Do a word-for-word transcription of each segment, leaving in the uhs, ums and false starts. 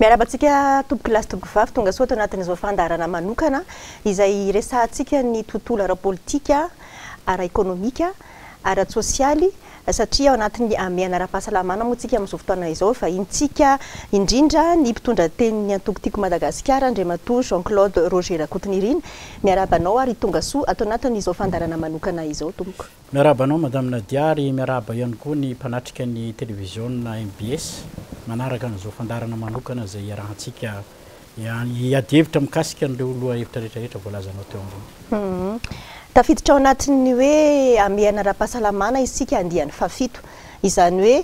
Miarabantsika tomboky lasy tomboky vavy tonga soa tanatin'izao fandarana manokana izay resahantsika ny tontolo ara-politika, ara-ekonomika, ara-sosialy satria ao anatin'ny amiana ara-pahasalamana moa tsika amin'izao fotoana izao fa intsika indrindra ny mpitondra teny antokotiko Madagasikara Andriamatoa Jean-Claude Roger Rakotonirina miarabanao ary tonga soa ato anatin'izao fandarana manokana izao tomboko. Miarabanao Madame Nadia ary miaraba ihany koa ny mpanatrika ny télévision M B S manaraka an'izao fandarana manokana izay iarahantsika hiady hevitra mikasika an'ireo loha hevitra rehetrarehetra voalazanao teo ambony. Tafiditra ao anatin'ny hoe amiana ara-pahasalamana isika andiany fafito izany hoe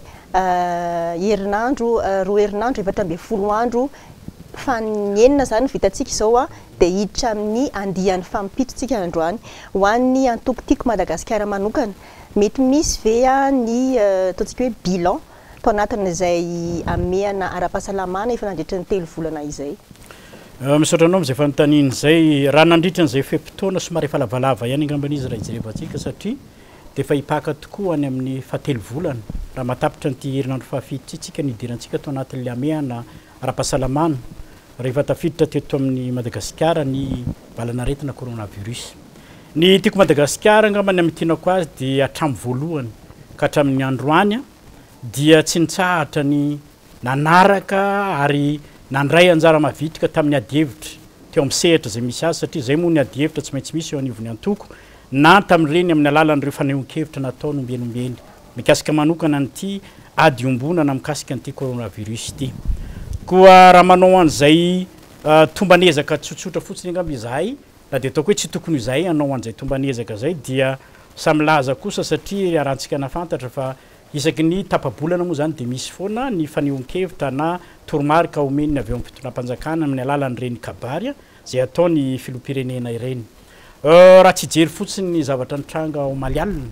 herinandro roa herinandro efatra ambin'ny folo andro fanenina zany vitantsika izao a dia hiditra amin'ny andiany fampitotsika androany ho an'ny antokotiko Madagasikara manokana mety misy ve ny ataontsika hoe bilan tao anatin'izay amiana ara-pahasalamana efa nandritra ny telo volana izay. Misaotranao amin'izay fanontaniana izay raha nandritra an'izay fe-potoana somary efa lavalava ihany angambanizy raha ijerevantsika satria dia efa hipaka tokoa any amin'ny fahatelo volana raha matapitra n'ity herinandro fahafito isika nidirantsika tao anatin'ilay amiana ara-pahasalamana rehefa tafiditra teto amin'ny Madagasikara ny valanaretina coronavirus. Ny tiako Madagasikara angambany amin'ny tianako azy dia hatramin'ny voalohany ka hatramin'ny androany dia tsy nitsahatra ny nanaraka ary nandray anjara mavitrika tamin'ny adievitra teo amin'ny sehatra izay misy azy satria izay moa ny adievitra tsy maintsy misy eo anivon'ny antoko na tamin'ireny amin'ny alalan'ireo fanehoan-kevitra natao nombenombeny mikasika manokana n'ity ady ombonana mikasika n'ity coronavirus ity. Koa raha manao an'izay tombanezaka tsotsotra fotsiny angamba izahay na dia ataoko hoe tsy tokony izahay hanao an'izay tombanezaka izay dia samilaza kosa satria arahantsika nafantatra fa isaky ny tapabolana moa zany dia misy foana ny fanehoan-kevitra na toromarika omeniny avy eo amin'ny fitonam-panjakana amin'ny alalan'ireny kabary izay ataony filoham-pirenena ireny. Raha tsy jery fotsiny ny zavatra nitranga ao Malialina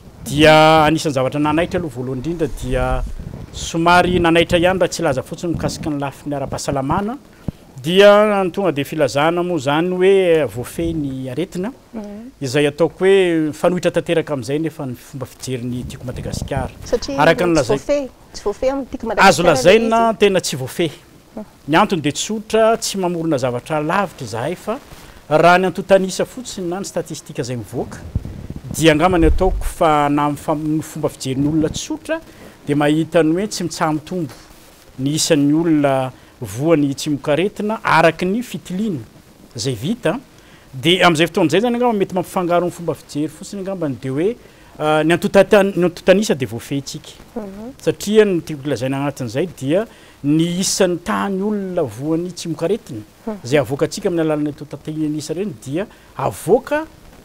dia anisan'ny zavatra nanaitra aloha voalohany indrindra dia somary nanaitra ihany raha tsy laza fotsiny mikasika ny lafiny ara-pahasalamana dia tonga dia filazana moa zany hoe voafeny aretina izay ataoko hoe fanohitra tanteraka amin'izay nefa ny fomba fijeriny tiako Madagasikara. Araka ny lazay azo lazaina tena tsy voafehy. Ny antony dia tsotra tsy mamorona zavatra lavitra izahay fa raha ny antotanisa fotsiny na ny statistika izay mivoaka dia angambany ataoko fa na ny fomba fijerin'olona tsotra dia mahita ny hoe tsy mitsaha mitombo ny isan'ny olona voany tsy mokaretina araka ny fitiliana izay vita dia amin'izay fotoana izay zany angamba mety mampifangaro ny fomba fijery fotsiny angambany dia hoe ny antotanisa dia voafehintsika satria ny tiako lazaina anatin'izay dia ny isan'ny tany olona voany tsy mokaretina izay avoakantsika amin'ny alalan'ny antotanisa ireny dia avoaka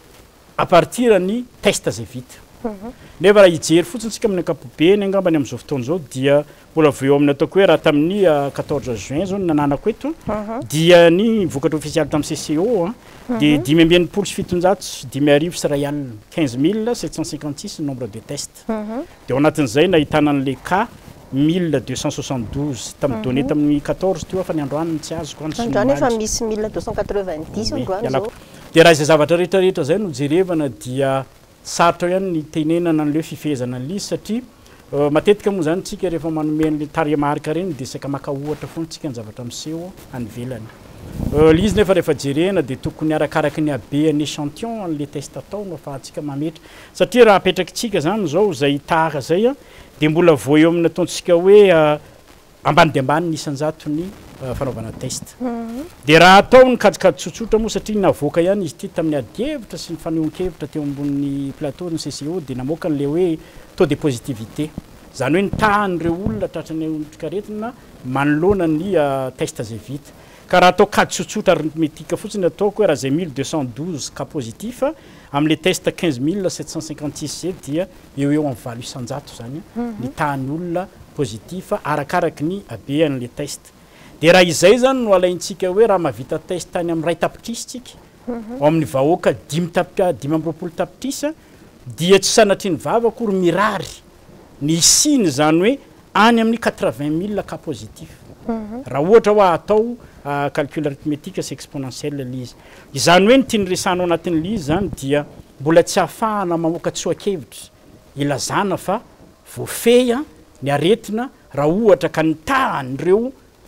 à partir ny test izay vita. Nefa raha hijery fotsiny tsika amin'ny ankapobeny angambany amin'izao fotoana izao dia mbola avy eo amin'ny ataoko hoe raha tamin'ny quatorze juin zao ny nananako eto dia ny vokatra ofisialy tamin'ny C C O dia dimy amby enimpolo sy fitonjato dimy arivo sy iray alina quinze mille sept cent cinquante six nombre de tests dia ao anatin'izay nahitana an'ilay cas mille deux cent soixante-douze tamin'ny donné tamin'ny quatorze teo fa ny androany tsy azoko androany efa misy mille deux cent quatre-vingt-dix androany zao dia raha izay zavatra rehetrarehetra zay no jerevana dia sarotra ihany ny tenenana an'ileo fifehezana an'izy satria matetika moa zany tsika rehefa manome an'ilay taremarika reny dia saka maka ohatra foana tsika ny zavatra miseho any ivelany. Izy nefa rehefa jerena dia tokony arakaraka ny habean'ny échantillon an'ilay test atao no ahafahantsika mametra satria raha apetrakitsika zany zao izay tahaka zay dia mbola voa eo amin'ny ataontsika hoe ambany dia ambany ny isanjato ny fanaovana test. Dia raha atao ny kajikajy tsotsotra moa satria navoaka ihany izy ity tamin'ny adievitra sy ny fanehoan-kevitra teo ambony plateau ny C C O dia namoaka n'ilay hoe taux de positivité izany hoe nitahan'ireo olona tratran'ny otrikaretina manoloana ny test izay vita. Ka raha atao kajy tsotsotra arithmétique fotsiny ataoko hoe raha izay mille deux cent douze cas positif amin'ilay test quinze mille sept cent cinquante six zay dia eo eo amin'ny valo isanjato zany nitahan'ny olona positif arakaraky ny habean'ilay test. Dia raha izay zany no alaintsika hoe raha mahavita test tany amin'ny ray tapitrisa tsika ao amin'ny vahoaka dimy dimy amby roapolo tapitrisa dia tsy sanatry ny vava akory mirary ny siny zany hoe any amin'ny quatre-vingt mille cas positif. Raha ohatra hoa atao calcul arithmétique sy exponentiel l'izy izany hoe ny tiany resanao anatin'l'izy zany dia mbola tsy ahafahana mamoaka tsoakevitra ilazana fa voafehy ny aretina raha ohatra ka nitahany ireo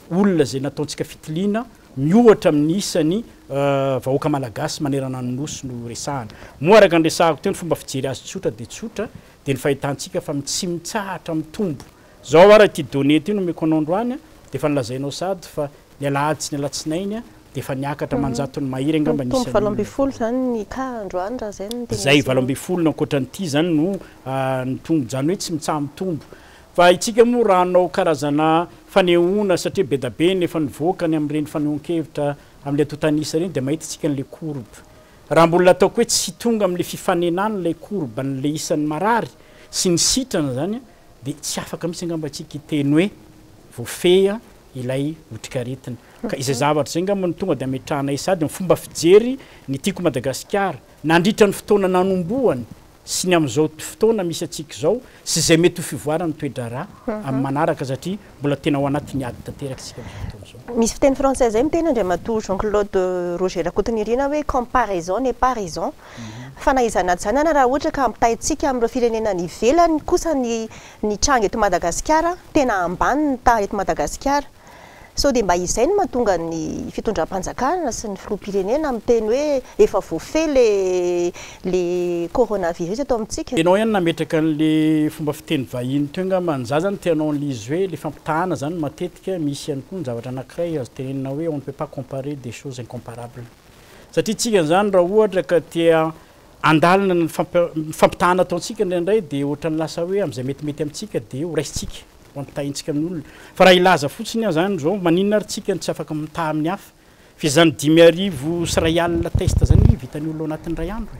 olona zay nataontsika fitiliana miohatra amin'ny isany vahoaka malagasy manerana ny nosy no resahana moa araka andresahako teo ny fomba fijery azy tsotra de tsotra de ny fahitantsika fa tsy mitsahatra amin'ny tombo zao ara ty donné ty no mekona androany de fa nilazainao sady fa ny alahady sy ny alatsinainy de fa niakatra manjato ny mahiry angamba nisy valo amby folo zany ny ka androany raha zay ny zay valo amby folo no ankoatran'ity zany no ny tombo zany hoe tsy mitsaha amin'ny tombo fa itsika moa raha anao karazana fanehoana satria be da be nefa nivoakany amin'ireny fanehoan-kevitra amin'le atotanisa reny de mahita tsika n'le courbe raha mbola ataoko hoe tsy tonga amin'le fifanenana le courbe n'le isan'ny marary sy ny sitrana zany de tsy afaka mihitsy angamba tsika iteny hoe voafeha ilay otrikaretina ka izay zavatra zay ngamba ny tonga de ametrahanay sady ny fomba fijery ny tiako Madagasikara nandritra ny fotoana nanomboany sy ny am'izao fotoana misy atsika zao sy zay mety ho fivoarana toedrara amin'ny manaraka satria mbola tena ao anaty ny ady tanteraka sika zao misy fiteny français zay miteny andriamatoa Jean-Claude Roger Rakotonirina hoe comparaison n'est pas raison fanaizana zany ana raha ohatra ka ampitaitsika amin'ireo firenena ny ivelany kosa ny ny tranga eto Madagasikara tena ambany ny tany eto Madagasikara so de mba izay ny mahatonga ny fitondram-panjakana sy ny filoham-pirenena miteny hoe efa voafehy le le coronavirus atao amintsika ianao ihany nametraka an'le fomba fiteny vahiny teo angamba ny za zany tianao an'izy hoe le fampitahana zany matetika misy ihany koa ny zavatra anankiray azo tenenina hoe on ne peut pas comparer des choses incomparables satria tsika zany raha ohatra ka tia andalina ny fampitahana ataontsika indraindray de ohatra ny lasa hoe am'izay metimety amintsika de ho raisitsika ampitahintsika amin'olona fa raha ilaza fotsiny zany zao maninona ary tsika tsy afaka mitaha amin'ny hafa fa zany dimy arivo sy ray alina testa zany vitany olona ao anatin'ny ray andro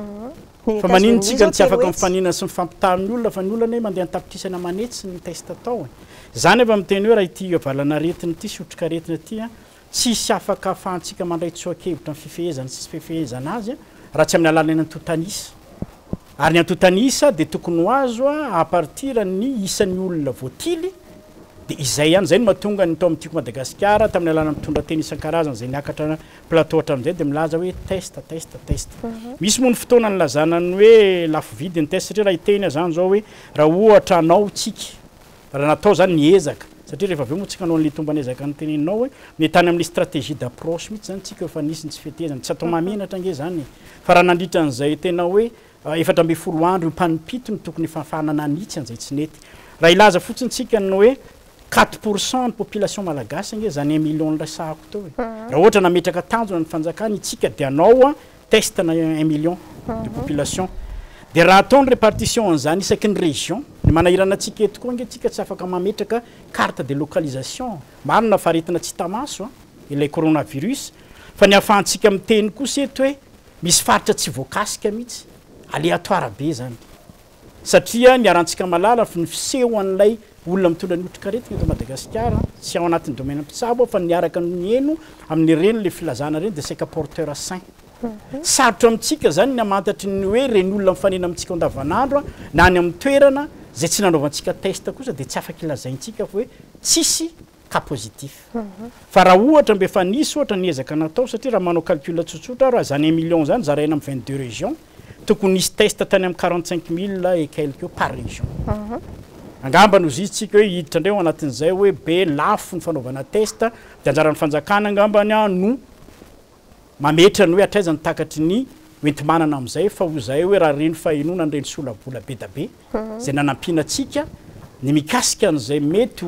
e fa maninona tsika tsy afaka mifanina sy mifampitaha amin'ny olona fa ny olona hoe mandeha nytapitrisana manetsy ny testa atao zany efa miteny hoe raha ity valanaretina ity sy otrikaretina ty tsisy afaka ahafahantsika mandray tsoakevitra ny fifehezana sy fifehezana azy raha tsy amin'ny alalany antotanisa ary ny antotanisa de tokony ho azo a partir ny isan'ny olona voatily de izay ihany zay no mahatonga ny tao amin'tiako Madagasikara tamin'ny alana mitondra teny isan-karazany zay niakatra plateau hatram'izay de milaza hoe testa testa testa misy moa ny fotoana ny lazana ny hoe lafo vidy ny testa satria raha iteny zany zao hoe raha ohatra anao tsika raha natao zany niezaka satria rehefa aveo moa tsika anao an'le tombany ezaka ny teneninao hoe metany amin'le stratégie d'approche mihitsy zany tsika efa nisy ny tsy fetezany tsy atao mamenatra nge zany fa raha nandritra an'izay tena hoe efatra amby folo andro mpanompiton ny tokony fahafanana anitsy an'izay tsy nety raha ilaza fotsiny tsika ny hoe quatre pourcent ny population malagasy nge zany un million ny resahako teo hoe raha ohatra nametraka tanjona ny fanjakana itsika de anao a teste na un million de population de raha atao ny répartition an'izany isaky ny région ny manahirana atsika eto koa nge tsika tsy afaka mametraka carte de localisation marina faretina tsy tamaso a ilay coronavirus fa ny ahafahantsika miteny kosa eto hoe misy faritra tsy voakasika mihitsy aléatoire be zany satria niarantsika malala ny fiseho an'ilay olona mitondra ny otrikaretina eto Madagasikara tsy ao anatin'ny domaine ampitsabo fa niaraka ny eno amin'ny reny le filazana reny de seka porteur sain sarotra amintsika zany ny amantatry ny hoe reny olona mifanena amintsika andavanandro na ny amin'ny toerana zay tsy nanaovantsika test kosa de tsy afaka ilazaintsika fa hoe tsisy cas positif fa raha ohatra mbe fa nisy ohatra niezaka natao satria raha manao calcul tsotsotra raha zany un million zany zaraina amin'ny vingt-deux régions tokony nisy test tany amin'ny quarante-cinq mille et quelque par région angamba no zitsika hoe hiditra ndray ao anatin'izay hoe be lafo ny fanaovana testa de anjaran'ny fanjakana angambany a no mametrany hoe atraizany takatry ny oentimanana am'izay fa ho zay hoe raha reny fahenona nyreny solabola be da be zay nanampiana atsika ny mikasika an'izay mety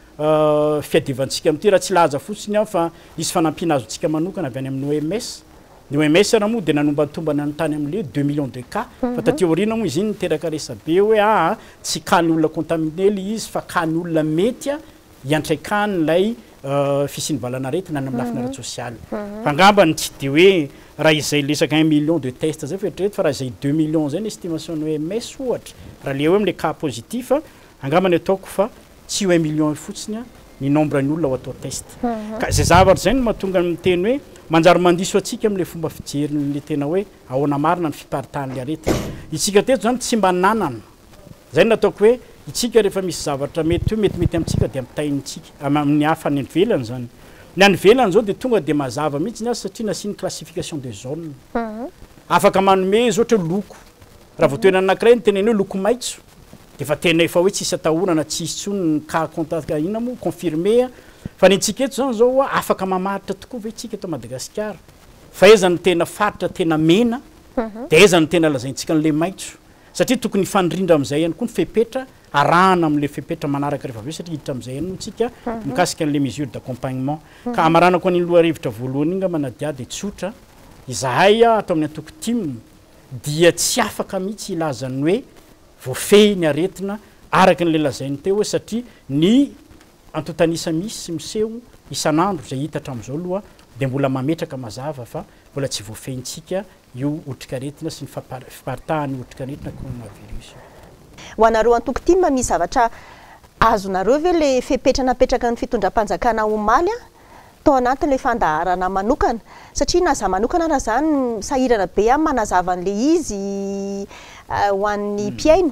ho fiadivantsika am'ty raha tsy laza fotsiny a fa nisy fanampiana azontsika manokana avy any amin'ny O M S ny O M S raha moa de nanomba nitombana ny tany amin'le deux millions de cas fa taty aoriana moa izy iny niteraka resabe hoe a tsy ka ny olona contaminé le izy fa ka ny olona mety a iantraikany lay fisiny valanaretina any amin'ny lafina ara sosialy fa angambany tsy de hoe raha izay lesaka un million de test zay fetrreto fa raha izay deux millions zay ny estimation ny O M S ohatra raha le hoe am'le cas positif angambany ataoko fa tsy un million fotsiny a ny nombre ny olona ao atao test ka zay zavatra zay no mahatonga miteny hoe manjary mandiso atsika am'le fomba fijeriny le tena hoe ahoana marina ny fiparitahan'le aretina itsika teto zany tsy mba nanana zay nataoko hoe itsika rehefa misy zavatra mety hoe metimety amintsika de ampitahinitsika amin'ny hafa ny velany zany ny any velany zao de tonga de mazava mihitsy ny azy satria nasiany classification de zone afaka manome izy ohatra loko raha voatoena anankiray ny teneny hoe loko maitso de fa tena efa hoe tsisy atahorana tsisy tsony ny cas contact ina moa confirmé fa ny antsika eto zany zao afaka mamaritra tokoa ve tsika eto Madagasikara fa eza ny tena faritra tena mena dia eza ny tena lazaintsika n'le maitso satria tokony fanindrindra amin'izay ihany koa ny fepetra arahana amin'le fepetra manaraka rehefa aveo satria hiditra amin'izay ihany tsika mikasika an'le mesure d'accompagnement ka amaranako any loharivotra voalohany iny nga manadiady dia tsotra izahay atao amin'ny antoko tim dia tsy afaka mihitsy ilazany hoe voafehy ny aretina araka n'le lazainy teo hoe satria ny antotanisa misy miseho isan'andro zay hita hatramin'izao aloha dia mbola mametraka mazava fa mbola tsy voafehintsika io otrikaretina sy ny fiparitahan'ny otrikaretina coronavirus. Ho anareo antoko tim misy zavatra azonareo ve le fepetra napetraka ny fitondram-panjakana omaly a tao anatin'le fandaharana manokana satria na za manokana na zany sahirana be a manazava an'le izy ho an'ny mpiaino.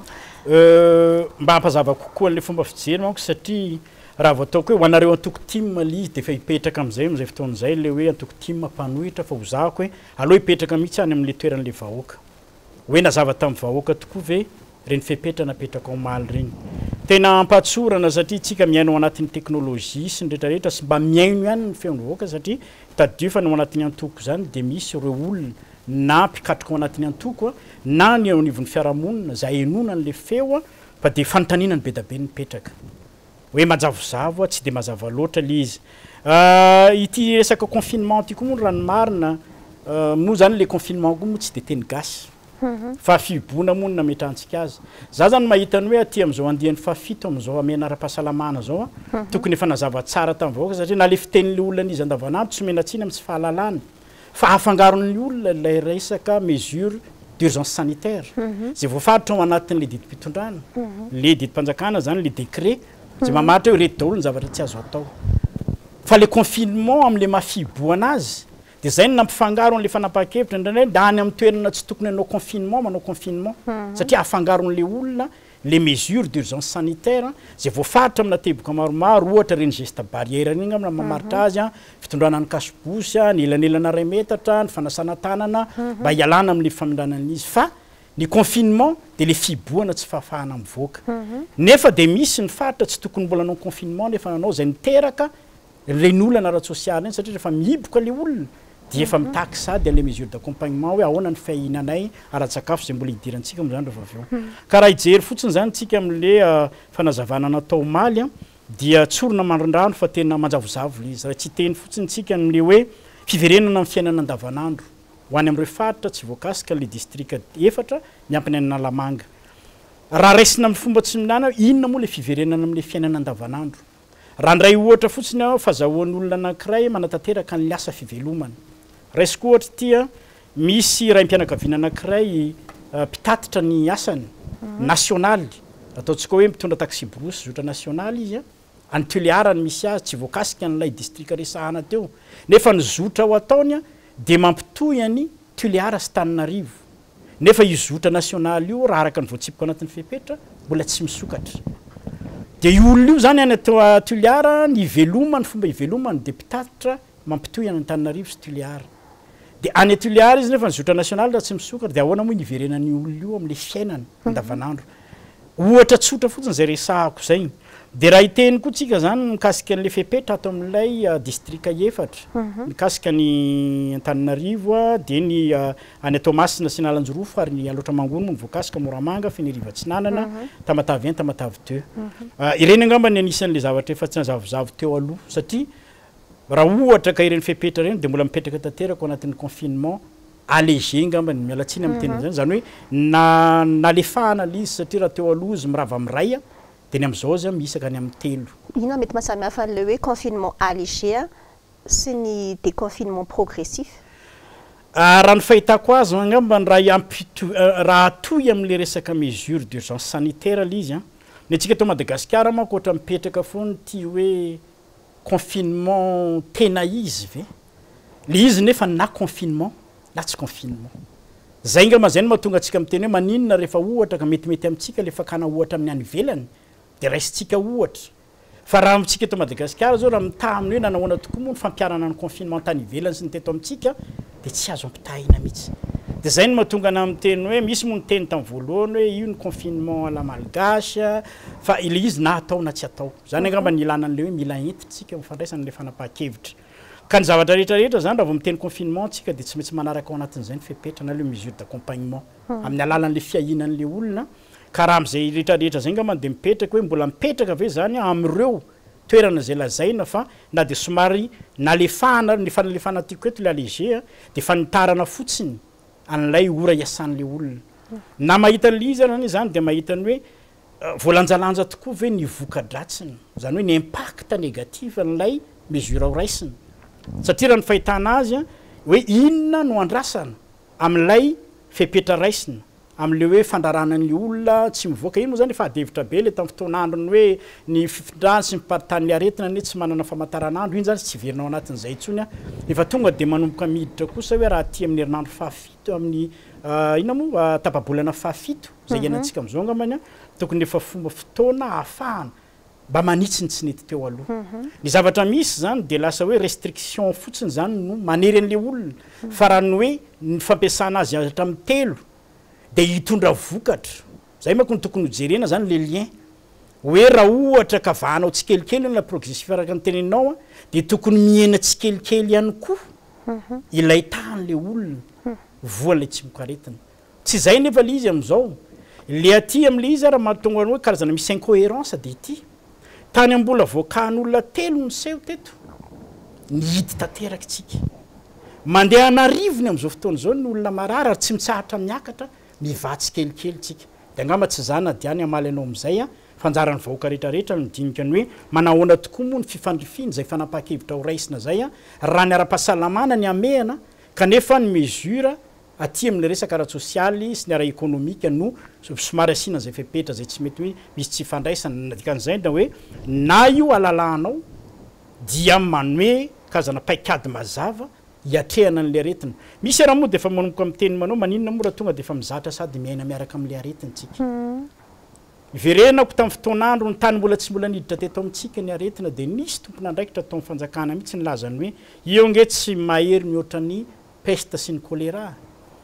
Mba hampazava kokoa an'le fomba fijery manko satria raha vao ataoko hoe ho anareo antoko tim le izy dia efa hipetraka amin'izay amin'izay fotoan'izay le hoe antoko tim mpanohitra fa ho zahako hoe aloha hipetraka mihitsy any amin'le toeran'le vahoaka hoe nazava tamin'ny vahoaka tokoa ve reny fepetra napetraka omaly reny tena ampatsorana satria tsika miaino ao anatin'ny teknôlôjia sy ny rehetrarehetra sy mba miaino ihany ny feon'ny vahoaka satria tadio fa ny ao anatin'ny antoko zany dia misy ireo olona na mpikatroka ao anatin'ny antoko a na ny anivon'ny fiarahamonina za enona n'le feo a fa dia fanontaniana ny be da be ny mipetraka hoe majavozavo a tsy dia mazava loatra le izy ity resaka confinement ty koa moa rano marina moa zany le confinement koa moa tsy dia teny gasy fa fiboana moa ny nametrantsika azy za zany mahita ny hoe aty amin'izao andihan'ny fafito amin'izao amena ara-pahasalamana zao a tokony efa nazava tsara tamin'ny vahoaka satria na le fitenin'le olona n'izy andavanandro tsy menatsiny amin'ny tsy fahalalana fa afangaron'ny olona ilay resaka mesure d'urgence sanitaire zay voafaritra ao anatin'le didim-pitondrana le didim-panjakana zany le décret zay mamaritra hoe reto daholo ny zavatra tsy azo atao fa le confinement amin'le mahafiboana azy dia zay ny nampifangaro an'le fanapa-kevitra indraindray da any amin'ny toerana tsy tokony hanao confinement manao confinement satria afangaron'le olona les mesures d'urgence sanitaire zay voafaritra amina teboka maromaro ohatra reny geste barrière iny amina mamaritra azy a fitondrana ny kasobosy a ny elanelana ray metatra ny fanasana tanana mba hialana amin'le famindranan'izy fa ny confinement dia le fiboana tsy fahafahana mivoaka nefa dia misy ny faritra tsy tokony mbola nanao confinement nefa nanao zay niteraka ren'olana ara-tsosialy iny satria rehefa miboka le olona dia efa mitaky sady an'le mesure d'accompagnement hoe ahoana ny fiahinanay ara-tsakafo zay mbola hidirantsika amin'izany rehefa avy eo ka raha hijery fotsiny zany tsika amin'le fanazavana natao omaly a dia tsorona mandrindrano fa tena manjavozavo le izy raha tsy teny fotsiny tsika amin'le hoe fiverenana amin'ny fiainana andavanandro ho any amin'ireo faritra tsy voakasika le distrika efatra miampiny any Nalamanga raha raisina amin'ny fomba tsy minana inona moa le fiverenana amin'le fiainana andavanandro raha ndray ohatra fotsiny a fahazahoan'ny olona anankiray manatanteraka ny asa fivelomana raisiko ohatra tia misy ray mpianakaviana anankiray mpitatitra ny asany nasionaly ataontsika hoe mitondra taxi brosy zotra nasionaly izy a any Toliara ny misy azy tsy voakasika n'ilay distrika resahana teo nefa ny zotra ho ataony a dia mampitoyany Toliara sy Tananarivo nefa io zotra nasionaly io raha araka ny voatsipika anatin'ny fepetra mbola tsy misokatra dia io olona io zany any atao Toliara ny ivelomany fomba ivelomany dia mpitatitra mampitoyany ny Tananarivo sy Toliara dia any Toliara izy nefa ny zotra nasionaly raha tsy misokatra dia ahoana moa ny iverenany olona io amin'le fiainany andavanandro ohatra tsotra fotsiny zay resahako zay dia raha hiteny koa tsika zany mikasika an'le fepetra ato amin'ilay distrika efatra mikasika ny Antananarivo a dia ny any Toamasina sy Nalanjorofo ary ny Alotra Mangono moa ny voakasika Moramanga Feneriva Atsinanana Tamatavy un Tamatavy deux ireny angamba ny anisan'le zavatra efa tsy nazavozavo teo aloha satria raha ohatra ka ireny fepetra ireny dia mbola mipetraka tanteraka ao anatin'ny confinement allégé ngamba ny mialatsiny amin'ny teny zany zany hoe na nalefahana le izy satria raha teo aloha izy mirava miray a dia ny amin'izao azy misaka any amin'ny telo ina mety mahasamy hafa an'le hoe confinement allégé sy ny déconfinement progressif raha ny fahitako azy angamba ny raha ampito raha atoy amin'le resaka mesure d'urgence sanitaire le izy a ny antsika tao Madagasikara manko ohatra mipetraka foany ty hoe confinement tena izy ve le izy nefa na confinement na tsy confinement zay ngamba zay no mahatonga antsika miteny hoe maninona rehefa ohatra ka metimety amintsika le fakana ohatra amin'ny any ivelany dia raisitsika ohatra fa raha amintsika eto Madagasikara zao raha mitaha amin'ny hoe nanahoana tokoa moa ny fampiarana ny confinement tany ivelany sy ny teto amintsika dia tsy azo ampitahina mihitsy dia zay no mahatonga ana amin'ny teny hoe misy moa ny teny tamin'ny voalohany hoe io ny confinement la malgasy fa ile izy na atao na tsy atao zany angamba ny ilana an'le hoe mila entintsika mifandraisana le fanapahan-kevitra ka ny zavatra rehetrarehetra zany raha vao miteny confinement tsika dia tsy maintsy manaraka ao anatin'izay ny fepetra na le mesure d'accompagnement amin'ny alalan'le fiahinan'le olona ka raha amin'izay rehetrarehetra zay ngamba dia mipetraka hoe mbola mipetraka ve zany amin'ireo toerana zay lazaina fa na dia somary nalefahana ny fanalefahana tiako eto le allégé dia fa nitarana fotsiny an'ilay ora iasan'le olona na mahita an'le izy arany zany dia mahita ny hoe voalanjalanja tokoa ve ny voka-dratsiny zany hoe ny impact négatif an'ilay mesure ao raisiny satria raha ny fahitana azy hoe inona no andrasana amin'ilay fepetra raisina amin'le hoe fandraranan'le olona tsy mivoaka iny moa zany efa adevitra be le tamin'ny fotoan'androny hoe ny fifindrany sy miparitany aretina ny tsy manana famataran'andro iny zany tsy verinao anatin'izay intsony a efa tonga dia manomboka miditra kosa hoe raha ty amin'ny herinandro fahafito amin'ny ina moa tapabolana fahafito zay ianantsika amin'izao ngambany a tokony efa fomba fotoana ahafahana mba manitsy ny tsy nety teo aloha ny zavatra misy zany dia lasa hoe restriction fotsiny zany no manery an'le olona fa raha ny hoe ny fampiasana azy hatramin'ny telo dia hitondra vokatra zay manko ny tokony hojerena zany le lien hoe raha ohatra ka vahanao tsikelikely na progressif araka ny teneninao a dia tokony miena tsikelikely ihany koa ilay tahan'le olona voan'ilay tsy mokaretina tsy zay nefa le izy amin'izao le aty amin'le izy raha mahatonga hoe karazana misy incohérence dia ity tany ambola voakan'olona telo ny seho teto ny hity tanteraka tsika mandeha anarivony amin'izao fotoana izao ny olona marary ary tsy mitsahatra miakatra mivatsy kelikely tsika dia angamba tsy zana diany amaly anao amin'izay a fanjarany vahoaka rehetrarehetra no dinika ny hoe manahoana tokoa moa ny fifandrifiny zay fanapahan-kevitra ho raisina zay a raha ny ara-pahasalamana ny amehana kanefa ny mesure aty amin'ny resaka ara-tsosialy sy ny ara-ekonomika no somary asiana zay fepetra zay tsy mety hoe misy tsy fandraisana dikan'izay da hoe na io alalanao dia manome karazana paikady mazava hiatrehana an'le aretina misy raha moa dia efa manomboka amin'ny teny manao maninona moa raha tonga dia efa mizatra sady miaina miaraka amin'le aretintsika verenako tamin'ny fotoan'andro ny tany mbola tsy mbola niditra teto amintsika ny aretina dia nisy tompona andraikitra tao amin'ny fanjakana mihitsy ny lazany hoe io nge tsy mahery mihoatra ny peste sy ny choléra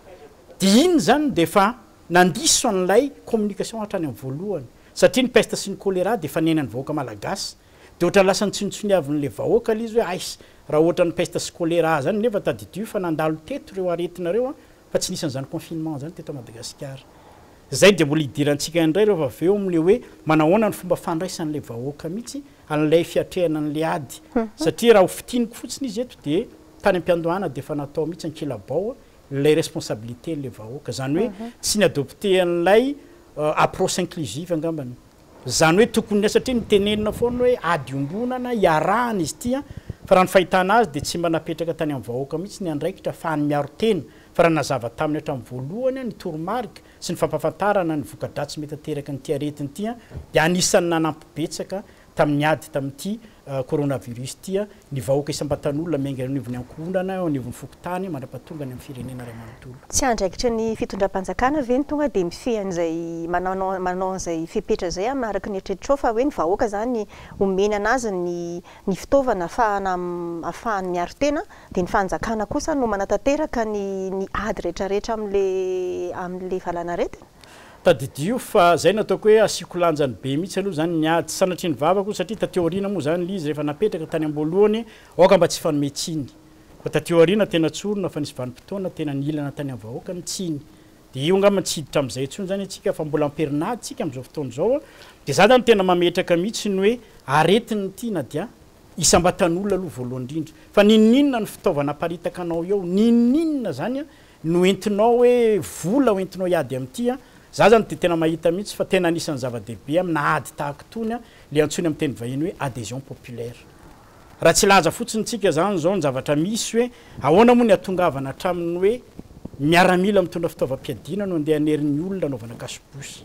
dia iny zany dia efa nandiso an'ilay communication hatrany amin'ny voalohany satria ny peste sy ny choléra dia efa niainany vahoaka malagasy dia ohatra lasa nitsonitsoniavin'le vahoaka le izy hoe ais raha ohatra ny peste sy choléra zany nefa tadidio fa nandalo teto reo aretina reo a fa tsy nisy an'izany confinement zany teto Madagasikara zay dia mbola hidirantsika indray rehefa avy eo amin'le hoe manahoana ny fomba fandraisan'le vahoaka mihitsy an'ilay fiatrehana an'le ady satria raha ho fitiniko fotsiny izy eto dia tany am-piandohana dia efa natao mihitsy ankilabao lay responsabilité n'le vahoaka zany hoe tsy ny adopté an'ilay approche inclusive angambany zany hoe tokony satria nitenenina foana hoe ady ombonana iarahana izy ity a fa raha ny fahitana azy dia tsy mba napetraka tany amin'ny vahoaka mihitsy ny andraikitra ahafahany miaro tena fa raha nazava taminy hatramin'ny voalohany ny toromarika sy ny fampahafantarana ny voka-dratsy mety ateraka nyity aretiny ity a dia anisan'ny nanampibetsaka tamin'ny ady tamin'ity coronavirus ity a ny vahoaka isam-batan'olona miainga anivony ankohondrana anivony fokotany mandrapatonga ny amin'ny firenena ray manontolo tsy andraikitra ny fitondram-panjakana ve ny tonga dia mifehy an'izay manao manao an'izay fepetra zay a araka ny eritreritro fa hoe ny vahoaka zany omeny anazy ny ny fitaovana ahafahana ahafahany miaro tena dia ny fanjakana kosa no manatanteraka ny ny ady rehetrarehetra amin'le amin'le valana aretina tadidio fa zay nataoko hoe asiko lanjany be mihitsy aloha zany ny ady sanatria ny vavako satria tateo aoriana moa zany lizy rehefa napetraka tany am-boalohany oka mba tsy fanome tsiny fa tateo aoriana tena tsorona fa nisy vanim-potoana tena nilana tany amin'ny vahoaka ny tsiny dia io ngamba tsy hiditra amin'izay intsony zany atsika fa mbola amperinady tsika amin'izao fotoana izao dia za zany tena mametraka mihitsy ny hoe aretiny ity na dia isam-batan'olona aloha voalohany indrindra fa ninoninona ny fitaovana aparitaka anao eo ninoninona zany a no entinao hoe vola ho entinao hiady amin'ity a za zany dia tena mahita mihitsy fa tena anisan'ny zava-dehibe amina ady tahaka tony a le antsony amin'ny teny vahiny hoe adhésion populaire raha tsy laza fotsiny tsika zany zao ny zavatra misy hoe ahoana moa ny atongavana hatraminy hoe miaramila mitondra fitaovam-piadina no andeha anerin'ny olona anaovana kasibosy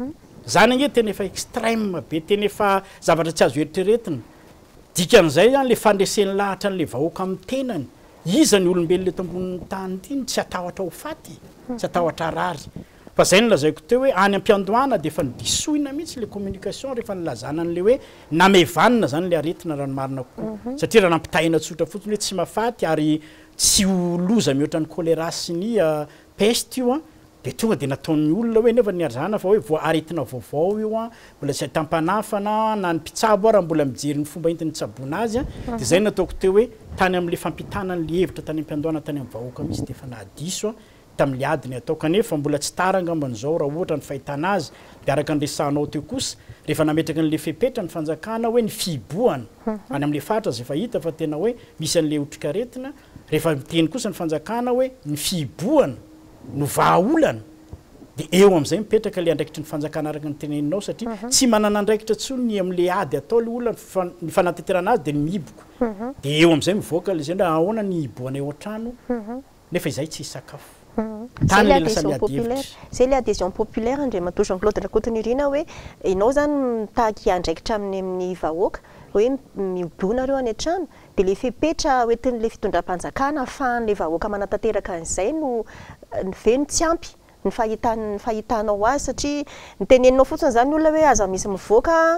zany ange tena efa extrême be tena efa zavatra tsy azo eritreretina dikan'izay zany le fandresen'ny lahatra n'le vahoaka amin'ny tenany iza ny olombelona eto ambonin'ny tany ity tsy atahotra ho faty tsy atahotra rary fa zay nolazaiko teo hoe any am-piandohana dia efa nidisoina mihitsy le communication rehefa nilazana an'le hoe namevanina zany le aretina raha ny marina kokoa satria raha nampitahina tsotra fotsiny hoe tsy mafaty ary tsy ho loza mihoatra ny choléra sy ny peste io a de tonga de nataon'ny olona hoe nefa niarzana fa hoe voaaretina vaovao io a mbola tsy tampanafana na ny mpitsabo ara mbola mijery ny fomba entiny tsabona azy a de zay nataoko teo hoe tany am'le fampitanany le hevitra tany am-piandohana tany amin'ny vahoaka mihitsy de efa nahadiso a tam'le adiny atao kanefa mbola tsy tara angambany zao raha ohatra ny fahitana azy de araka nyresahanao teo kosa rehefa nametraka an'le fepetra ny fanjakana hoe ny fiboana any am'le fatra zay fa hita fa tena hoe misy an'le otrikaretina rehefa miteny kosa ny fanjakana hoe ny fiboana no vahaolana de eo am'izay mipetraka le andraikitry ny fanjakana araka ny teneninao satria tsy manana andraikitra tsony am'le ady atao le olona ny fanateterana azy de ny miboko de eo am'izay mivoaka le zay ndra ahoana ny iboana eo an-trano nefa izay tsy sakafo c'est l'adhésion populaire c'est l'adhésion populaire andriamatoa Jean-Claude Rakotonirina hoe ianao zany mitaky andraikitra amin'ny amin'ny vahoaka hoe mibonareo any an-trano de le fepetra hoentin'le fitondram-panjakana ahafahan'le vahoaka manatanteraka an'izay no veno tsy ampy ny fahitany fahitanao azy satria niteneninao fotsiny zany olona hoe aza misy mivoaka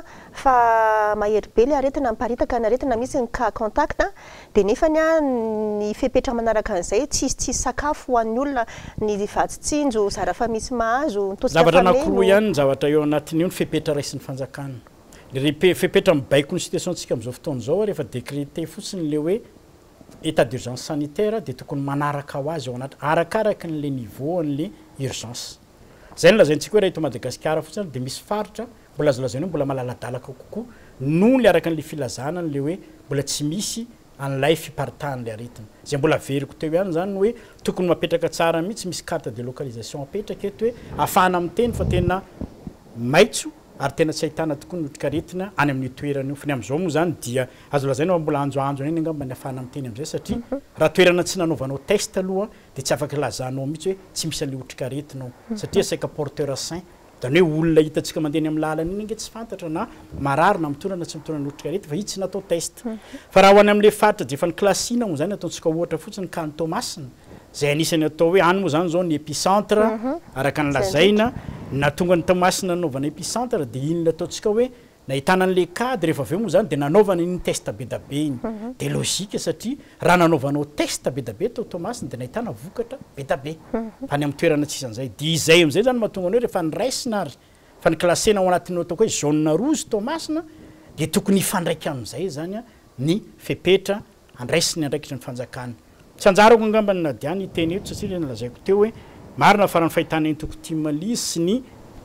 fa mahery be le aretina miparitaka ny aretina misy ny cas contact de nefany a ny fepetra manaraka an'izay tsisy tsisy sakafo ho an'ny olona ny vatsitsinjo zara fa misy mahazo nitosika zavatra anankiroa ihany ny zavatra eo anatin'io ny fepetra raisin'ny fanjakana le fepetra mibaiko ny situationtsika am'izao fotoana zao rehefa décrété fotsiny le hoe état d'urgence sanitaire de tokony manaraka ho azy ao anaty arakaraka n'le niveau an'le urgence zay ny lazaintsika hoe raha eto Madagasikara fotsiny de misy faritra mbola azolazainy hoe mbola malaladalaka kokoa noho le araka n'le filazana n'le hoe mbola tsy misy an'lay fiparitahan'le aretina zay mbola veriko teo ihany zany hoe tokony mapetraka tsara mihitsy misy carte de localisation apetraka eto hoe ahafahana miteny fa tena maitso ary tena tsy ahitana tokoa ny otrikaretina any amin'ny toerana io fa ny am'izao moa zany dia azo lazaina mbola anjoanjo eny angamba ny ahafahana miteny am'izay satria raha toerana tsy nanovanao test aloha de tsy afaka lazanao mihitsy hoe tsy misy an'le otrikaretinao satria saika porteur sain zany hoe olona hitantsika mandeha amin'ny lalana iny nge tsy fantatra na marary na mitondra na tsy mitondra ny otrikaretina fa itsy natao test fa raha ho any am'le faritra de efa ny klasina moa zany ataontsika ohatra fotsiny Canton Masina zay anisany atao hoe any moa zany zao ny épicentre araka ny lazaina na tonga ny Tomasina nanaovana épicentre de iny ataontsika hoe nahitana an'le cadre rehefa aveo moa zany de nanaovana iny test be da be iny de logika satria raha nanaovanao test be da be tao Tomasina de nahitana vokatra be da be fa ny amin'ny toerana tsisy an'izay de izay am'izay zany mahatonga ny hoe rehefa nyraisina ary fa ny klasena ao anatin'ny atao hoe jaune rouge Tomasina de tokony hifandraika am'izay zany a ny fepetra andraisiny andraikitra ny fanjakana tsy anjarako angamba ny nadiany teny eto satria nalazaiko teo hoe marina farany fahitana eny toko tia malisy sy ny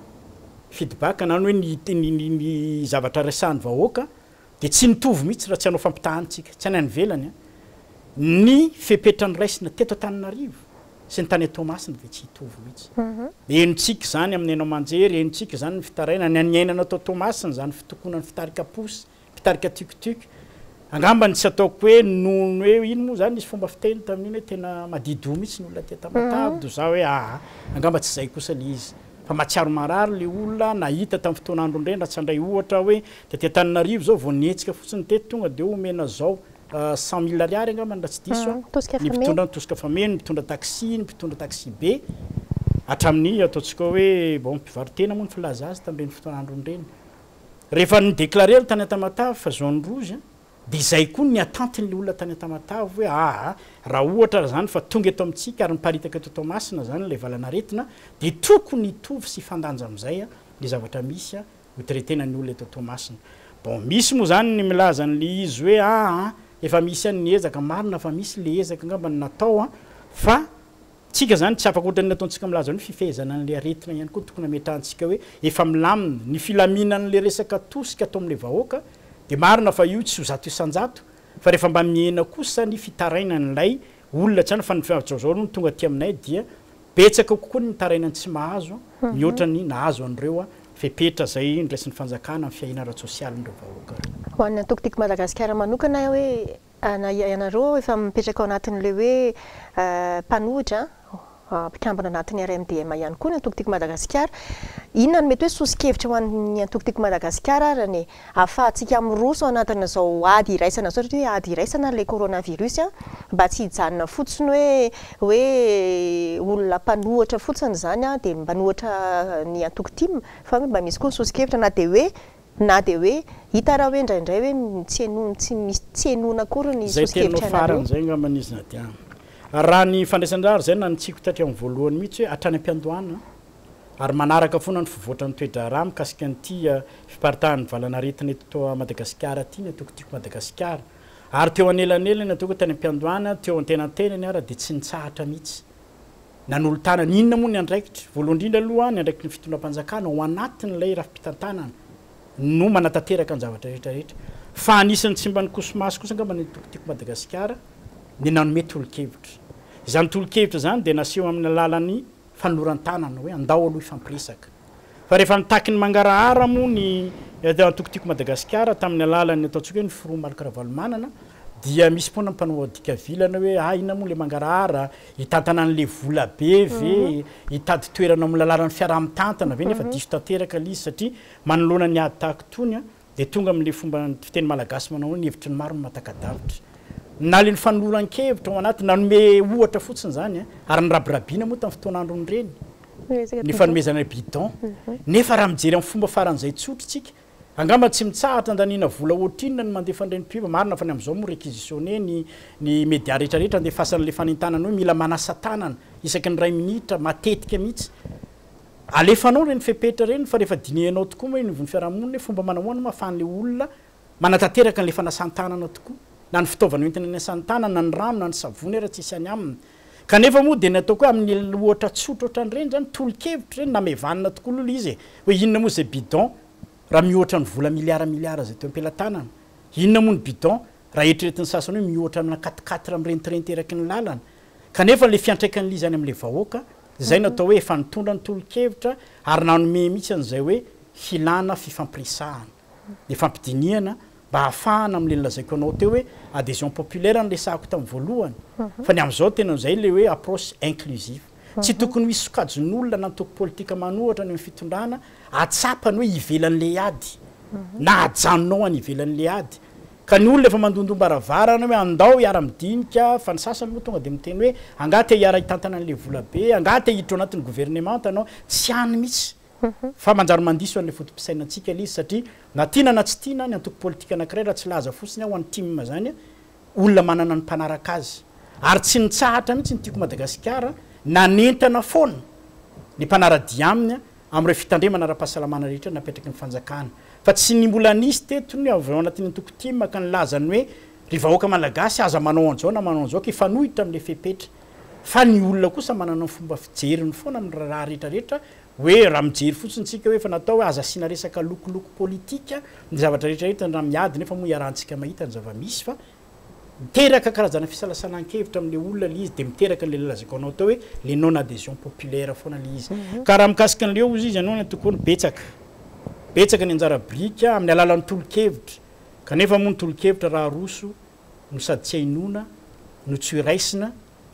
feedback na hoe ny ny zavatra resahan'ny vahoaka de tsy nitovy mihitsy raha tsy anao fampitahantsika tsy any any velany ny fepetra ny raisina teto Antananarivo sy ny tany Tomasina de tsy hitovy mihitsy enontsika zany amin'ny enao manjery enontsika zany ny fitaraina ny aniainana atao Tomasina zany fitokonany fitarika posy fitarika tukutuky angambany tsy ataoko hoe nono hoe ino moa zany nisy fomba fiteny tamin'iny hoe tena madido mihitsy ny olona te Tamatave do za hoe ah angamba tsy zay kosa le izy fa matsiaro marary le olona nahita tamin'ny fotoan'andro indray raha tsy andray ohatra hoe te Antananarivo zao vao nietsika fotsiny teto tonga de omena zao cent mille ariary angambany raha tsy diso ny mpitondra ny tosika fameno ny mpitondra taxi ny mpitondra taxi be hatramin'ny ataontsika hoe bon mpivarotena moa ny filaza azy tamin'ireny fotoan'andro ireny rehefa nidéclaré tany Tamatave fa zone rouge de izay koa ny atantin'le olona tany Tamatave hoe ah raha ohatra zany fa tonga eto amintsika ary miparitaka eto Tomasina zany le valanaretina de tokony hitovy sy fandanja am'izay le zavatra misy a hotretena ny olona eto Tomasina bon misy moa zany ny milaza n'le izy hoe ah efa misy any ny ezaka marina fa misy le ezaka angamba ny natao a fa tsika zany tsy afaka ohatran'ny ataontsika milaza ny fifehezana an'le aretina ihany koa tokony ametrahantsika hoe efa milamina ny filaminan'le resaka tosika atao amin'le vahoaka de marina fa io tsy ho zato isanjato fa rehefa mba miena kosa ny fitaraina n'lay olona tsy any fa nyfiavijaozao no tonga ty aminay dia betsaka kokoa ny tarainany tsy mahazo mihoatra ny nahazo an'ireo a fepetra zay ndraisin'ny fanjakana amin'ny fiainana ara-tsosialy n'ireo vahoaka ho an'ny antokotiko Madagasikara manokana hoe ianareo efa mipetraka ao anatin'le hoe mpanohitra mpikambana anatin'ny R M D M ihany koa ny antokotiko Madagasikara inona no mety hoe sosikevitra ho an'ny antokotiko Madagasikara arany ahafahantsika miroso anatina zao ady iraisana zao hoe ady iraisana le coronavirus mba tsy hijanona fotsiny hoe hoe olona mpanohitra fotsiny zany a de mpanohitra ny antokotimo fa mba misy koa sosikevitra na de hoe na de hoe hita raha hoe indraindray hoe tsy eno tsy misy tsy enona akory ny sosikevitra zay tena farany zay ngamba izy na dia raha ny fandraisan-drary zay na nitsiko tatry amin'ny voalohany mihitsy hoe hatrany am-piandohana ary manaraka foana ny fivoatra ny toe-draharaha mikasika an'ity fiparitahan'ny valanaretina eto Madagasikara ty ny ataoko tiako Madagasikara ary teo anelanelany ataoko tany am-piandohana teo antenantenany ara dia tsy nitsahatra mihitsy nanolo tanana inona moa ny andraikitra voalohany indrindra aloha ny andraikitry ny fitondram-panjakana ao anatin'ilay rafi-pitantanana no manatanteraka ny zavatra rehetrarehetra fa anisan'ny tsy mba ny kosomasy kosa angamba ny ataoko tiako Madagasikara ny nanome tolo-kevitra izany tolo-kevitra zany dia naseho amin'ny alalan'ny fanoloran-tanana hoe andao aloha ifampiresaka fa rehefa nitaky ny mangarahara moa ny tokotiako Madagasikara tamin'ny alalan'ny ataontsika hoe ny foroa Malaka Ravalomanana dia misy foana mpanao dikavilana hoe ah ina moa le mangarahara hitantana an'le vola be ve hitady toerana amin'ny lalan'ny fiaraha-mitantana ve nefa diso tanteraka l'izy satria manoloana ny ady tahaka tony dia tonga amin'le fomba fiteny malagasy manao hoe ny hevitry ny maro ny matakadavitra na le ny fanoloran-kevitra ao anaty nanome ohatra fotsiny zany ary ny rabirabiana moa tamin'ny fotoanandrony reny ny fanomezana bidon nefa raha mijery amin'ny fomba faran'izay tsotritsika angamba tsy mitsahatra andaniana vola ohatrinona ny mandeha fandreny-piva marina fa ny amin'izao moa réquisitionné ny ny média rehetrarehetra andefasana le fanentanana hoe mila manasa tanana isaky ny ray minitra matetika mihitsy alefanao reny fepetra reny fa rehefa dinianao tokoa moa ny fiarahamonina hoe fomba manahoana mahafan'le olona manatanteraka n'le fanasan-tanana tokoa na ny fitaovana entina ny asan-tanana na ny rano na ny savony ara tsisy any aminy kanefa moa dia nataoko hoe amin'ny ohatra tsotra ohatran'ireny zany tolo-kevitra reny namevanina tokoa aloha izy hoe inona moa zay bidon raha mihoatra ny vola miliara miliara zay teo am-pelantanana inona moa ny bidon raha eritreretin'ny sasany hoe mihoatra amina quatriquatre amirentirenteraky ny lalana kanefa le fiantraikan'ly zany amin'le vahoaka zay natao hoe efa nitondra ny tolo-kevitra ary nanome mihitsy an'izay hoe filana fifampiresahana de fampidiniana mba hahafahana amin'le lazaiko anao teo hoe adhésion populaire ny lesahako tamin'ny voalohany fa ny amin'izao tena zay le hoe approche inclusive tsy tokony misy sokajon'olona na toko politika manohatra ny fitondrana atsapany hoe ivelan'le ady na ajanonao any ivelan'le ady ka ny olona efa mandondombaravara hoe andao iara-midinika fa ny sasany moa tonga dia miteny hoe angaty hiara hitantana an'le vola be angaty hiditra ao anatin'ny gouvernement anao tsy hany mihitsy fa manjary mandiso an'le fotom-pisainantsika le izy satria na tiana na tsy tiana ny antoko politika anankiray raha tsy laza fotsiny ao an'ny tim zany olona manana ny mpanaraka azy ary tsy nitsahatra mihitsy ny tiako Madagasikara nanentana foana ny mpanaradia aminy amin'ireo fitandremana ara-pahasalamana rehetra napetraky ny fanjakana fa tsy ny mbola nisy tetony avy ao anatin'ny toko tim maka ny lazany hoe ry vahoaka malagasy aza manao an'izao na manao an'izao ka ifanohitra amin'le fepetra fa ny olona kosa manana ny fomba fijeriny foana amin'ny raha rehetrarehetra hoe raha mijery fotsiny tsika hoe fa natao hoe aza asiana resaka lokoloko politika ny zavatra rehetrarehetra raha miady nefa moa iarahantsika mahita ny zava-misy fa miteraka karazana fisalasanan-kevitra amin'le olona le izy dia miteraka n'le lazako anao tao hoe le non adhésion populaire foana le izy ka raha mikasika an'leo izy izy anao ny tokony betsaka betsaka ny anjara brika amin'ny alalan'ny tolo-kevitra kanefa moa ny tolo-kevitra raha roso no sady tsy hainona no tsy hoiraisina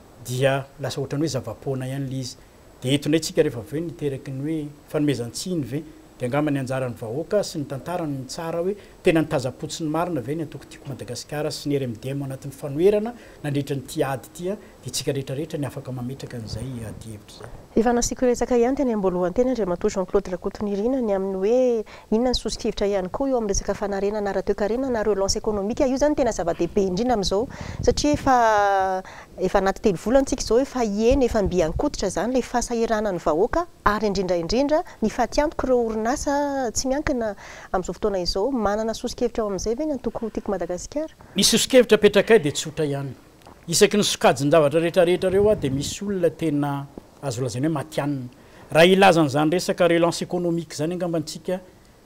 dia lasa ohatrany hoe zava-poana ihany le izy dia eto ndray tsika rehefa avy hoe niteraky ny hoe fanomezan-tsiny ve dia angamba ny anjarany vahoaka sy ny tantarany ny tsara hoe tena nitazapotsiny marina ve ny atoko tiako Madagasikara sy ny R M D M anatin'ny fanoerana nandritra ny ty ady tya dia tsika rehetrarehetra ny afaka mametraka an'izay ady hevitra zay efa nasiko resaka ihany teny ambolohan'ny tena Andriamatoa Jean-Claude Rakotonirina ny amin'ny hoe inona ny sosikevitra ihany koa eo amin'ny resaka fanarena na ara-toe-karena na relance économique io zany tena zava-dehibe indrindra amin'izao satria efa efa anaty telo volantsika izao efa hieny efa mbiankoditra zany le fahasahirana ny vahoaka ary indrindra indrindra ny fatiantoko ireo orinasa tsy miankina amin'izao fotoana izao manana sosikevitra ao amin'izay ve ny antoko tiako Madagasikara ny sosikevitra petrakay dia tsotra ihany isaky ny sokajin-javatra rehetrarehetra reo a dia misy olona tena azo lazaina hoe matianina raha ilazan'izany resaka relance économique zany angambantsika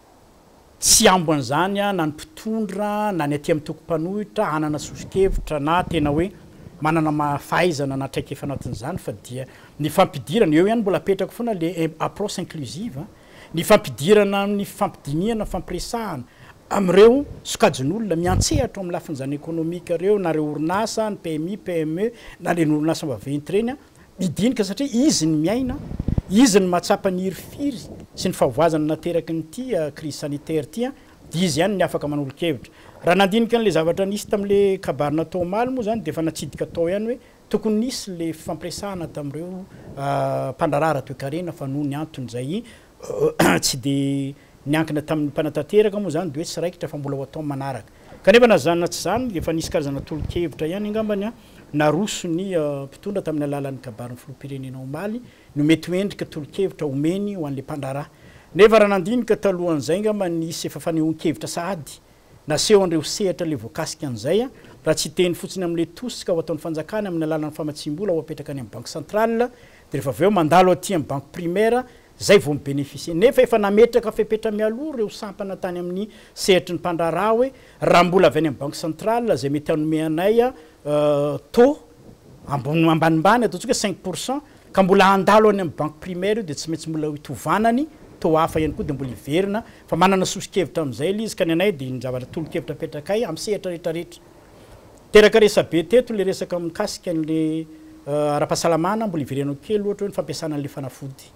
tsy amboan'izany a na ny mpitondra na ny aty amin'ny toko-panohitra hanana sosikevitra na tena hoe manana mafahaizana na traika efa anatin'izany fa dia ny fampidirana eo ihany mbola apetraka foana le approche inclusive ny fampidirana ny fampidiniana fampiresahana amin'ireo sokajin'olona miantsehatra amin'ny lafin'izany économique reo na reo orinasa ny P M I P M E na le ny orinasa vaventy reny a midinika satria izy ny miaina izy ny mahatsapa ny hirifiry sy ny fahavoazana nateraky ny ty crise sanitaire ty a dia izy ihany ny afaka manolo-kevitra raha nandinika an'le zavatra nisy tamin'le kabarina tao maly moa zany dia efa natsidika tao ihany hoe tokony nisy le fampiresahana tamin'ireo mpandrarara toe-karena fa noho ny antony zay tsy dia niankina tamin'ny mpanatanteraka moa zany dia hoe tsy raikitra fa mbola ho atao manaraka kanefa nazanona tsy zany efa nisy karazana tolokevitra ihany angambany a naroso ny mpitondra tamin'ny alalan'ny kabarin'ny filoham-pirenena omaly no mety hoendrika tolokevitra omeny ho an'le mpandrarà nefa raha nandinika talohan'izay ngamba nisy efa fanehoan-kevitra sahady naseho andreo sehatra le voakasika an'izay a raha tsy teny fotsiny amin'le tosika ho ataon'ny fanjakany amin'ny alalan'ny famatsim-bola ho apetraka any amin'ny banque centrale de rehefa avy eo mandalo aty amin'ny banque primaire zay vao mibénéficie nefa efa nametraka fepetra mialoha reo sampana tany amin'ny sehatry ny mpandrarà hoe raha mbola avy any amin'ny banque centrale zay mety hanome anay a taux ambony ambanimbany ataontsika cinq pourcent ka mbola andalo any amin'ny banque primaire io de tsy maintsy mbola hitovanany taux hafa ihany koa de mbola iverina fa manana sosikevitra amin'izay le izy ka ny anay de ny zavatra tolokevitra apetrakay amin'ny sehatra rehetrarehetra teraka resa be teto le resaka mikasika an'le ara-pahasalamana mbola iverenao kely ohatra hoe ny fampiasana an'le fanafody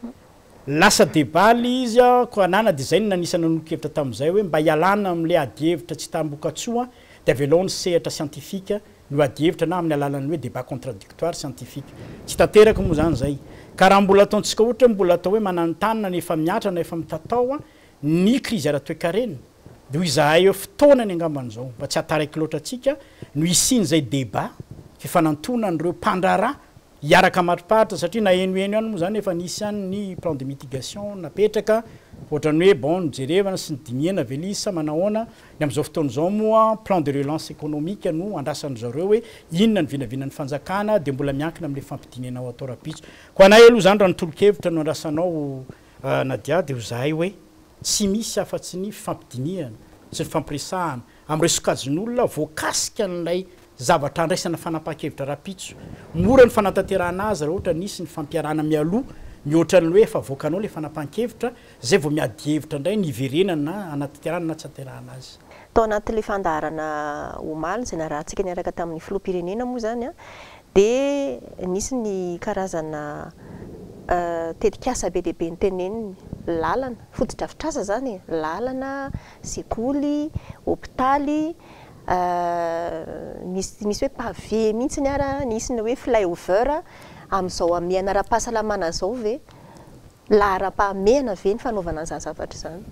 lasa debaly izy a ko anana de zay ny nanisana nokevitra tamin'izay hoe mba hialana amin'le adievitra tsy tambokatsoa de avelao ny sehatra scientifique no adievitra na amin'ny alalan'ny hoe débat contradictoire scientifique tsy tanteraka moa zany zay ka raha mbola ataontsika ohatra mbola atao hoe mananontany na nefa miatra na efa mitatao a ny crise ara-toekarena de ho izahay eo fotoanany angamban'izao mba tsy hataraiky loatra atsika no isiny zay débat fifanantonan'ireo mpandrarà hiaraka matroparitra satria na enoeno ihany moa zany efa nisy ihany ny plan de mitigation napetraka ohatrany hoe bon jerevana sy ny dimiena velisa manahoana ny am'izao fotoan'izao moa plan de relance économique no andrasan'ny zareo hoe inona ny vinavinan'ny fanjakana de mbola miankina amin'le fampidinenao atao rapitso ko anay aloha zany raha ny tolokevitra no andrasanao nadia de ho zahay hoe tsy misy afa-tsy ny fifampidiniana sy ny fampiresahana am'ireo sokajin'olona voakasika an'ilay zavatra andraisana fanapahan-kevitra rapitso mora ny fanatanterahana azy raha ohatra nisy ny fampiarana mialoha mihoatra ny hoe efa voakanao le fanapahan-kevitra zay vao miady hevitra indray ny iverenana na anatanterahana na tsy aterahana azy tao anatin'le fandaharana omaly zay narahantsika niaraka tamin'ny filoham-pirenena moa zany a de nisy ny karazana tetikasa be lehibe ny teneniny lalana fotodrafitrasa zany lalana sekoly hôpitaly misy misy hoe pavé mihitsy ny ara nisy ny hoe flyover amin'izao amin'ny anara-pahasalamana zao ve lahara-pahamehana ve ny fanaovana an'izany zavatra zany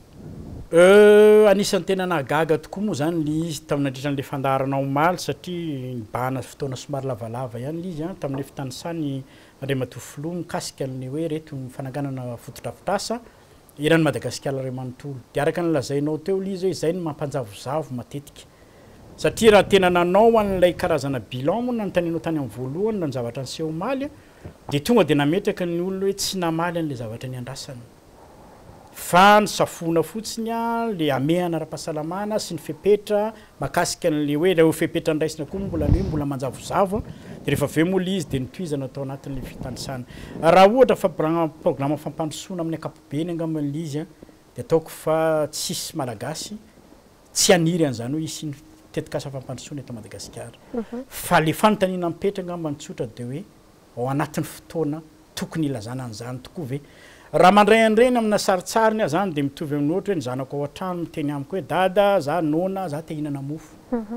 anisan'ny tena nahagaga tokoa moa zany le izy tamin'andritran'le fandaharana omaly satria nibahana fotoana somary lavalava ihany le izy a tamin'le fitanisany Andriamatoa Filoha mikasika ny hoe reto fananganana fotodrafitrasa eran'ny Madagasikara ray manontolo de araka ny lazainao teo le izy hoe izay ny mampanjavozavo matetika satria raha tena nanao an'ilay karazana bilan moa nanontanianao tany amin'ny voalohany na ny zavatra ny seho omaly de tonga de nametraka ny olona hoe tsy namaly an'le zavatra ny andrasany fa ny safona fotsiny a le amehana ara-pahasalamana sy ny fepetra makasika n'le hoe raha fepetra andraisina koa mbola ny hoe mbola manjavozavo de rehefa aveo moa le izy de nitoizana atao anatin'le fitanisana raha ohatra fa programme fampandrosoana amin'ny ankapobeny angamban'le izy a de ataoko fa tsisy malagasy tsy aniry an'izany hoe isiny tetikasa fampandrosoana eto Madagasikara fa le fanontaniana mipetra angamba nitsotra de hoe ao anatin'ny fotoana tokony ilazana an'izany tokoa ve raha mandray an'ireny amina saritsariny aho zany de mitovy amin'ny ohatra hoe ny zanako ao an-trano miteny amiko hoe dada za nona za te hihinana mofo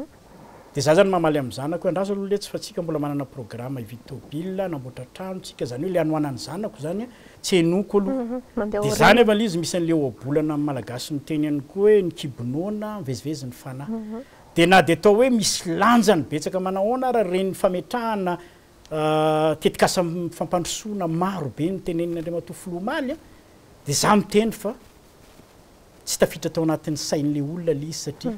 de za zany mamaly amin'ny zanako hoe andraso aloha le tsy fa tsika mbola manana programme hividy tômôbila namboatra trano tsika zany hoe le anohanany zanako zany tsy enoko aloha de zany efa le izy misy an'le oabolana amin'ny malagasy miteny ihany koa hoe ny kibonona mivezivezy ny fanahy de na de atao hoe misy lanjany betsaka manahoana raha reny fametrahana tetikasa fampandrosoana maro be ny tenenina Andriamatoa Filoha omaly de za miteny fa tsy tafitra tao anatin'ny sain'le olona le izy satria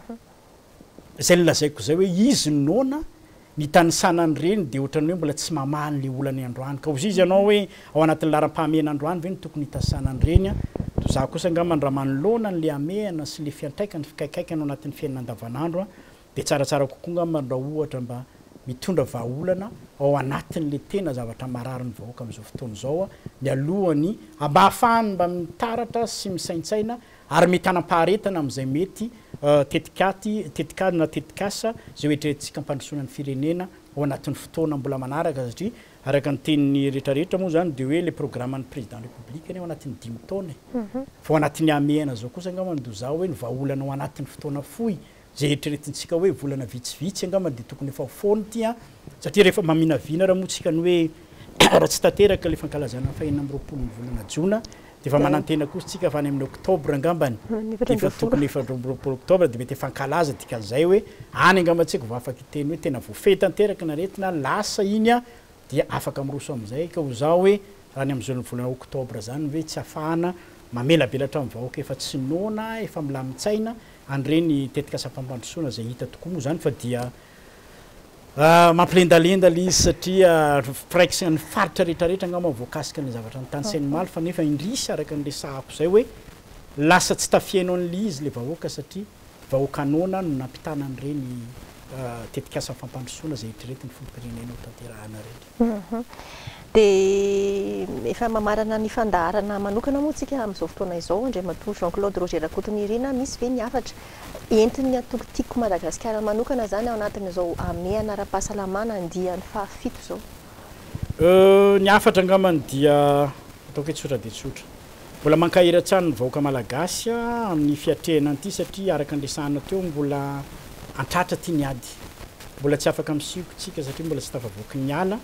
zay lazaiko zay hoe izy nona ny tanisanany reny de ohatrany hoe mbola tsy mamaly le olany androany ka ozy izy ianao hoe ao anatin'ny laram-pahamehana androany ve ny tokony hitasanany reny a to za kosa angamba ny raha manoloana n'le amehana sy le fiantraikany fikaikaikany ao anatin'ny fiainana andavanandro a de tsaratsara kokoa angamba raha ohatra mba mitondra vahaolana ao anatin'le tena zavatra marary ny vahoaka amin'izao fotoana zao a mialohany mba ahafahany mba mitaratra sy misaintsaina ary mety hanam-paharetana amin'izay mety tetikaty tetikady na tetikasa zay oetreetsika ampandrosoana ny firenena ao anatin'ny fotoana mbola manaraka satria araka ny tenin'ny rehetrarehetra moa zany de hoe le programme ny président république ny ao anatin'ny dimy taona fa ao anatin'ny amehana zao kosa angamba do zao hoe ny vahaolana ao anatin'ny fotoana fohy zay eritreretintsika hoe volana vitsivitsy angamba de tokony efa fony ty a satria rehefa maminavina raha moa tsika ny hoe raha tsy tanteraka le fankalazana fahenina amby roapolo ny volana jona de efa manantena kosa tsika fa any amin'ny octobre angambany efa tokony efatra octobre de mety efankalaza dikan'izay hoe any angamba tsika vao afaka iteny hoe tena voafehy tanteraka naretina lasa iny a dia afaka miroso amin'izay ka ho zao hoe raha ny amin'izao ny volana octobre zany hoe tsy afahana mamelabelatra amin'ny vahoaka efa tsy nona efa milamitsaina an'ireny tetika asam-pampandrosoana zay hita tokoa moa zany fa dia mampilendalenda le izy satria praikisa ny faritra rehetrarehetra angamba voakasika ny zavatra ny tany Seine-Maly fa nefa indrisy araka n'le sahako zay hoe lasa tsy tafiainao an'le izy le vahoaka satria vahoaka anona no nampitana an'ireny tetika asam-fampandrosoana zay hitreretiny filoham-pirenena ho tanterahana reny. De efa mamarana ny fandaharana manokana moa tsika amin'izao fotoana izao andriamatoa Jean-Claude Roger Rakotonirina misy ve niafatra entiny atokotiko Madagasikara manokana zany ao anatin'izao ameana ara-pahasalamana andiany fahafito zao? Niafatra angambany dia ataoko hoe tsotra dia tsotra. Mbola mankahira-tsany ny vahoaka malagasy amin'ny fiatrehana an'ity satria araka andresahana teo mbola antratra tia niady. Mbola tsy afaka misiko tsika satria mbola tsy tafavoaky ny ala.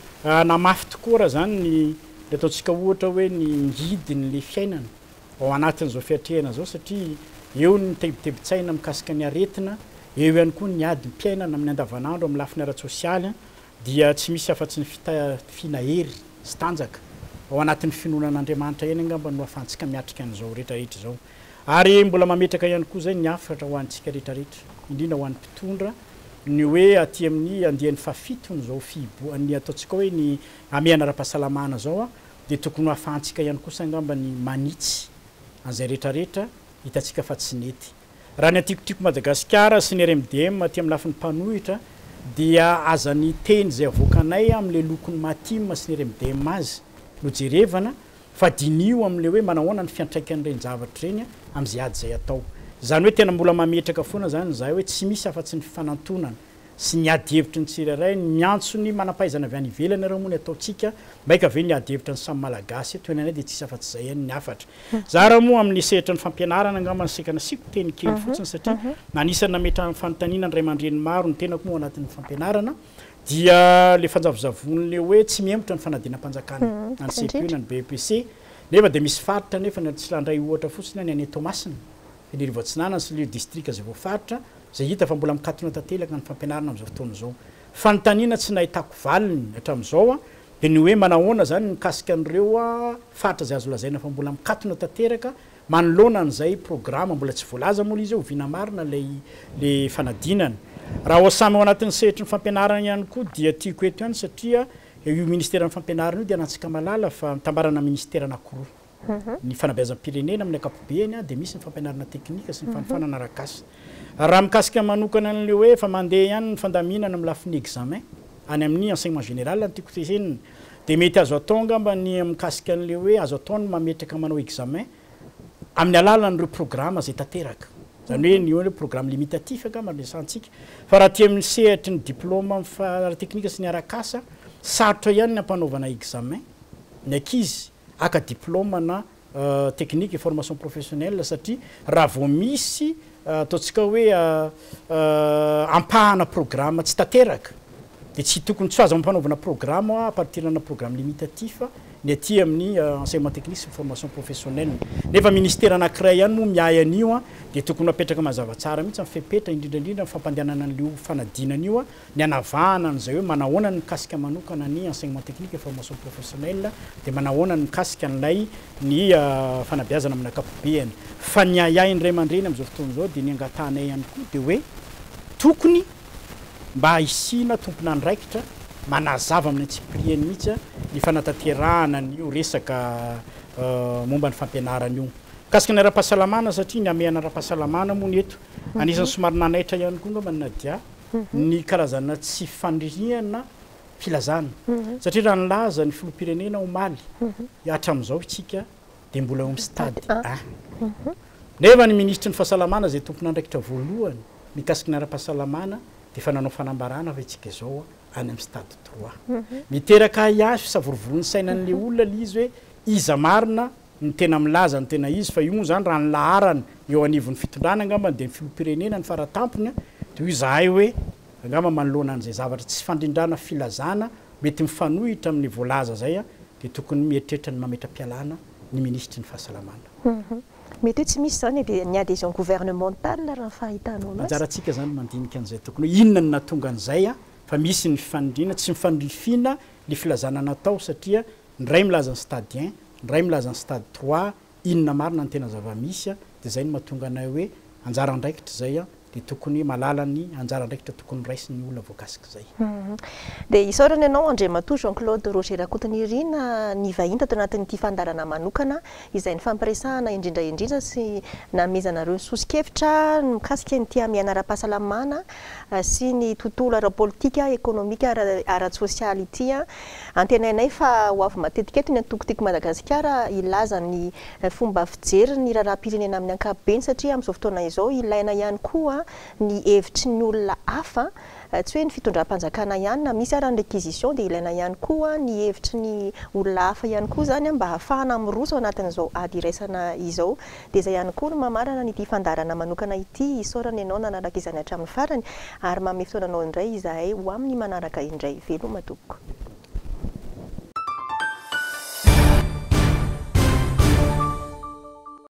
Namafy tokoa raha zany ny le ataontsika ohatra hoe ny ngidiny le fiainana ao anatin'izao fiatrehana zao satria eo ny tebitebitsaina mikasika ny aretina, eo ihany koa ny ady mpiainana amin'ny andavanandro amin'ny lafiny ara-tsosialy dia tsy misy afa-tsy ny finahery sy tanjaka ao anatin'ny finoanan'Andriamanitra eny angamba no ahafahantsika miatrika an'izao rehetrarehetra zao. Ary mbola mametraka ihany koa zay ny afatra ho antsika rehetrarehetra indrindra ho an'ny mpitondra ny hoe aty amin'ny andian'ny fafitony zao fibo ny ataontsika hoe ny ameana ara-pahasalamana zao a de tokony ahafahantsika ihany kosa angamba ny manitsy an'izay rehetrarehetra hitantsika fa tsy nety. Raha ny atikotriko Madagasikara sy ny R M D M aty amin'ny lafiny mpanohitra dia aza ny teny zay avoakanay amin'le lokony mahatima sy ny R M D M azy no jerevana fa dinio amin'le hoe manahoana ny fiantraikan'ireny zavatra ireny amin'izay ady zay atao. Zany hoe tena mbola mametraka foana zany zahay hoe tsy misy afa-tsy ny fanantonana sy ny ady hevitra ny tsirairay miantso ny manampahaizana avy any ivelany raha moa ny ataontsika maika ve ny ady hevitra ny samy malagasy toy ny anay dia tsisy afa-tsy zay ihany ny afatra. Za raha moa amin'ny sehatra ny fampianarana angamba ny seka nasiko teny kely fotsiny satria nanisany nametra amin'ny fanontaniana ny ray aman-dreny maro ny tenako moa anatin'ny fampianarana dia le fanjavozavon'le hoe tsy miembotra ny fanadinam-panjakana na ny C P U na ny B E P C nefa dia misy faritra nefa tsy landray ohatra fotsiny any any Toamasina ny Rivotsinana sy le distrika zay voafaritra zay hita fa mbola mikatona tantelaka ny fampianarana amin'izao fotoana izao. Fanontaniana tsy nahitako valiny hatramin'izao a dia ny hoe manahoana zany mikasika an'ireo a faritra zay azo lazaina fa mbola mikatona tanteraka manoloana an'izay programa mbola tsy voalaza moa izy eo vina marina lay le fanadinana. Raha ho samy ao anatin'ny sehatra ny fampianarana ihany koa dia tiako eto ihany satria io ministera ny fampianarana io dia anatsika malala fa mitambarana ministera anankiroa. Ny fanabeazam-pirenena amin'ny ankapobeny dia misy ny fampianarana teknika sy ny fanofanana arak'asa. Raha mikasika manokana an'le hoe efa mandeha ihany ny fandaminana amin'ny lafiny examen any amin'ny enseignement général ny tiako tesenina dia mety azo atao angamba ny mikasika an'le hoe azo atao ny mametraka manao examen amin'ny alalan'ireo programa zay tanteraka. Zany hoe ny hoe programme limitatif angamba resantsika fa raha ty amin'ny sehatry ny diplôme amin'ny teknika sy ny arak'asa sarotra ihany ny ampanaovana examen ny ankizy aka diplôme na technique et formation professionnelle satria raha vao misy ataontsika hoe ampahana programme tsy tanteraka dia tsy tokony tsy azo ampanaovana programme à partir na programme limitatif ny aty amin'ny enseignement technique sy formation professionnelle nefa ministère anankiray ihany moa miay an'io a dia tokony apetraka mazava tsara mihitsy mifepetra indrindraindrindra ny fampandehanana an'io fanadinana io a ny anavahana an'izay hoe manahoana ny mikasika manokana ny enseignement technique et formation professionnelle dia manahoana ny mikasika an'ilay ny fanabeazana amin'ny ankapobeny fa ny ayay ny ray aman-dreny amin'izao fotoana izao dia ny angatanay ihany koa dia hoe tokony mba hisina tompona andraikitra manazava amin'ny antsiprieny mihitsy ny fanatanterahana n'io resaka momba ny fampianarana io kasika ny ara-pahasalamana satria ny ameana ara-pahasalamana moa ny eto anisan'ny somary nanaitra ihany koa ngamba nadia ny karazana tsy fandrihana filazana satria raha nilaza ny filoham-pirenena omaly hatramin'izao itsika dia mbola eo amin'ny stady a nefa ny ministra ny fahasalamana zay tompona andraikitra voalohany mikasika ny ara-pahasalamana dia fa nanao fanambarana fa itsika izao any amin'ny stade trois miteraka azy fisavorovorony sainan'le olona le izy hoe iza marina ny tena milaza ny tena izy fa io moa zany raha ny laharana eo anivon'ny fitondrana angamba dia ny filoham-pirenena ny faratampony dia io zahay hoe angamba manoloana an'izay zavatra tsy fandrindrana filazana mety mifanohitra amin'ny voalaza zay a dia tokony mieritreritra ny mametra-pialana ny ministry ny fahasalamana. mety hoe tsy misy zany ny adhésion gouvernementale raha fahitanao anazy. Anjarantsika zany mandinika an'izay tokony hoe inona ny natonga an'izay a fa misy ny fifandriana tsy mifandrifiana ny filazana natao satria ndray milaza ny stade un ndray milaza ny stade trois inona marina ny tena zava-misy a dia zay ny mahatonga anay hoe anjara andraikitra zay a dia tokony malala ny anjara andraikitra tokony raisy ny olona voakasika zay. Dia isaorana ianao Andriamatoa Jean-Claude Roger Rakotonirina ny vahiny tato anatin'ity fandarana manokana izay ny fampiresahana indrindra indrindra sy namezanareo ny sosikevitra mikasika ny tia amiana ara-pahasalamana sy ny tontolo ara-politika ekonomika ara-sosialy ity a antenainay fa ho avy matetika eto ny antokotiko Madagasikara ilaza ny fomba fijery ny raharaham-pirenena amin'ny ankapobeny satria amin'izao fotoana izao ilaina ihany koa ny hevitry ny olona hafa tsy hoe ny fitondram-panjakana ihany na misy ara ny réquisition dia ilaina ihany koa ny hevitry ny olona hafa ihany koa zany mba hahafahana miroso anatin'izao ady iraisana izao dia izay ihany koa no mamarana nyity fandarana manokana ity isaorana ianao nanaraka izany hatramin'ny farany ary manome fotoananao indray izahay ho amin'ny manaraka indray veloma tompoko.